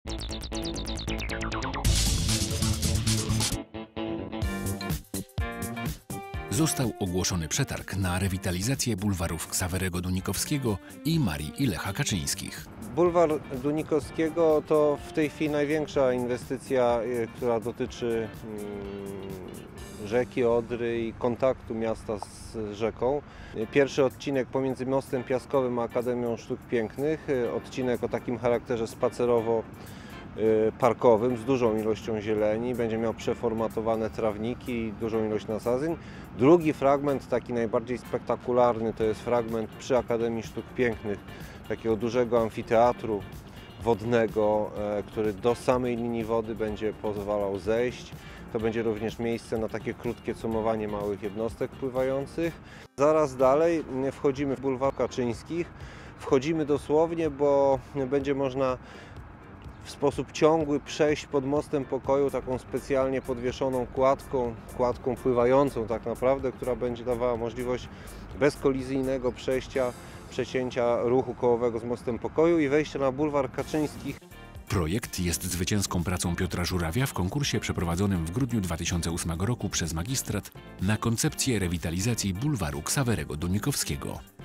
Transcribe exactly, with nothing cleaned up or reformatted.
Został ogłoszony przetarg na rewitalizację bulwarów Ksawerego Dunikowskiego i Marii i Lecha Kaczyńskich. Bulwar Dunikowskiego to w tej chwili największa inwestycja, która dotyczy rzeki Odry i kontaktu miasta z rzeką. Pierwszy odcinek pomiędzy Mostem Piaskowym a Akademią Sztuk Pięknych, odcinek o takim charakterze spacerowo-parkowym z dużą ilością zieleni, będzie miał przeformatowane trawniki i dużą ilość nasadzeń. Drugi fragment, taki najbardziej spektakularny, to jest fragment przy Akademii Sztuk Pięknych, takiego dużego amfiteatru wodnego, który do samej linii wody będzie pozwalał zejść. To będzie również miejsce na takie krótkie cumowanie małych jednostek pływających. Zaraz dalej wchodzimy w bulwar Kaczyńskich. Wchodzimy dosłownie, bo będzie można w sposób ciągły przejść pod Mostem Pokoju taką specjalnie podwieszoną kładką, kładką pływającą tak naprawdę, która będzie dawała możliwość bezkolizyjnego przejścia, przecięcia ruchu kołowego z Mostem Pokoju i wejścia na bulwar Kaczyńskich. Projekt jest zwycięską pracą Piotra Żurawia w konkursie przeprowadzonym w grudniu dwa tysiące ósmego roku przez magistrat na koncepcję rewitalizacji bulwaru Ksawerego Dunikowskiego.